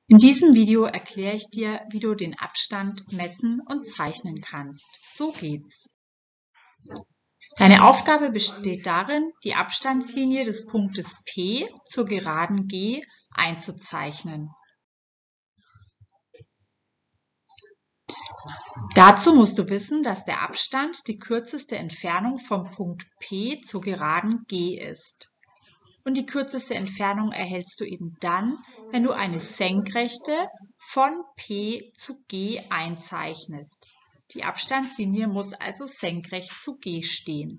In diesem Video erkläre ich dir, wie du den Abstand messen und zeichnen kannst. So geht's. Deine Aufgabe besteht darin, die Abstandslinie des Punktes P zur Geraden G einzuzeichnen. Dazu musst du wissen, dass der Abstand die kürzeste Entfernung vom Punkt P zur Geraden G ist. Und die kürzeste Entfernung erhältst du eben dann, wenn du eine Senkrechte von P zu G einzeichnest. Die Abstandslinie muss also senkrecht zu G stehen.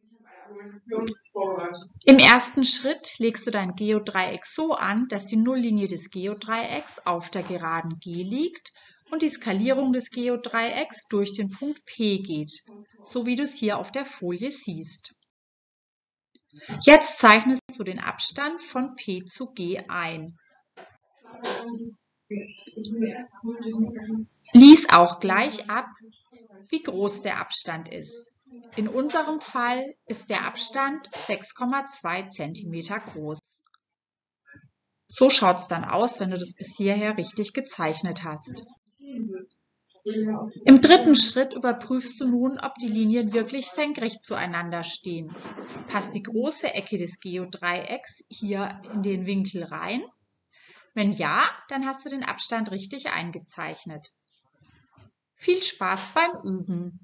Im ersten Schritt legst du dein Geodreieck so an, dass die Nulllinie des Geodreiecks auf der Geraden G liegt und die Skalierung des Geodreiecks durch den Punkt P geht, so wie du es hier auf der Folie siehst. Jetzt zeichnest du den Abstand von P zu G ein. Lies auch gleich ab, wie groß der Abstand ist. In unserem Fall ist der Abstand 6,2 cm groß. So schaut es dann aus, wenn du das bis hierher richtig gezeichnet hast. Im dritten Schritt überprüfst du nun, ob die Linien wirklich senkrecht zueinander stehen. Passt die große Ecke des Geodreiecks hier in den Winkel rein? Wenn ja, dann hast du den Abstand richtig eingezeichnet. Viel Spaß beim Üben!